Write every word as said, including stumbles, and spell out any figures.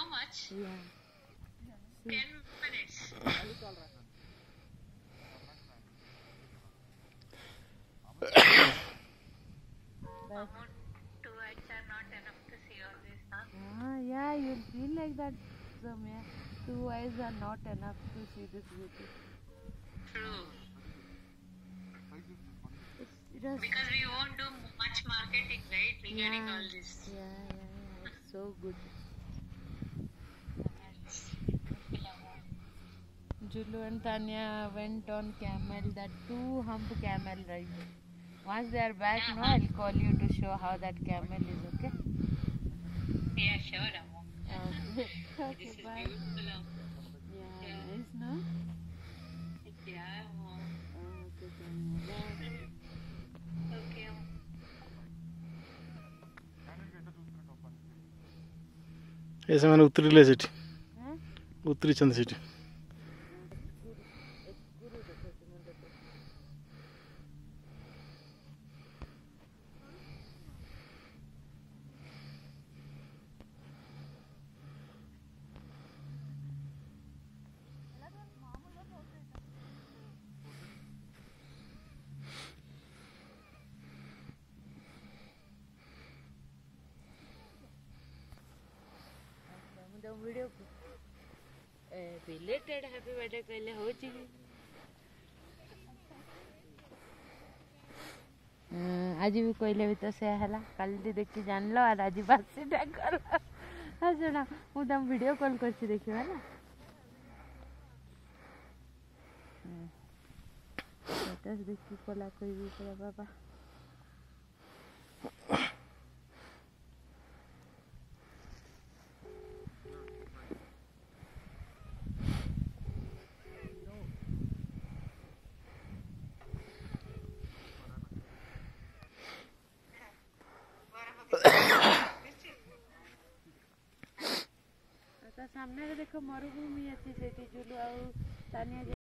much? Yeah. Ten minutes. But, Two eyes are not enough to see all this, huh? ah, yeah, you'll feel like that, Samya. Two eyes are not enough to see this beauty. True. It's, it has, Because we won't do much marketing, right? Regarding yeah, all this. yeah, yeah, yeah. It's so good. Julu and Tanya went on camel, that two hump camel ride. Once they are back, no, I'll call you to show how that camel is, okay? Yeah, sure, Amma. Okay, okay, This is bye. beautiful, Amma. Yeah, Yeah. nice, no? Yeah, Amma. Okay, Tanya, bye. Okay, Amma. ଏ ସେମାନେ ଉତରିଲେ ସେଠି Huh? ଉତରିଛନ୍ତି ସେଠି video belated happy birthday कहले होची कि आज भी कहले भी तो से हला कल देखी जान लो और आज बासी टा कर हां सुना मु तम वीडियो कॉल करछि देखियो हला स्टेटस देखि कोला कोई भी करे बाबा सामने देखो मरुभूमि अच्छी से जुलू आ